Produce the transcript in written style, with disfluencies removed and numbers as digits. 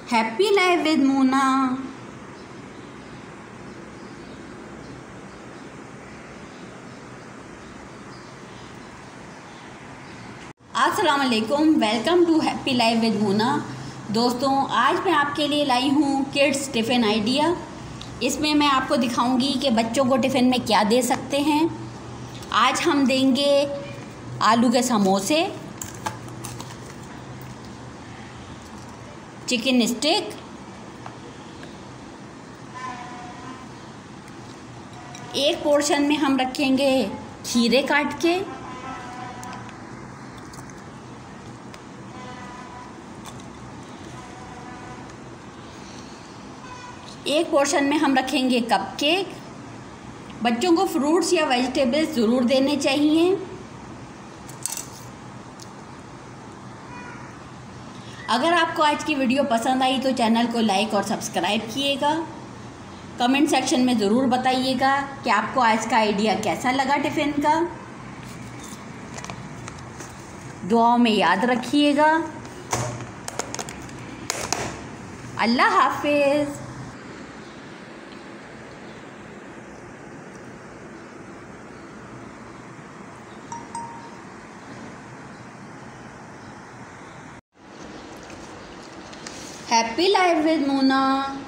Happy life with Mona. अस्सलाम वालेकुम, welcome to happy life with Mona. दोस्तों, आज मैं आपके लिए लाई हूँ किड्स टिफ़िन आइडिया। इसमें मैं आपको दिखाऊंगी कि बच्चों को टिफ़िन में क्या दे सकते हैं। आज हम देंगे आलू के समोसे, चिकन स्टिक, एक पोर्शन में हम रखेंगे खीरे काट के, एक पोर्शन में हम रखेंगे कपकेक। बच्चों को फ्रूट्स या वेजिटेबल्स ज़रूर देने चाहिए। अगर आपको आज की वीडियो पसंद आई तो चैनल को लाइक और सब्सक्राइब कीजिएगा। कमेंट सेक्शन में ज़रूर बताइएगा कि आपको आज का आइडिया कैसा लगा टिफ़िन का। दुआओं में याद रखिएगा। अल्लाह हाफिज़। Happy life with Mona.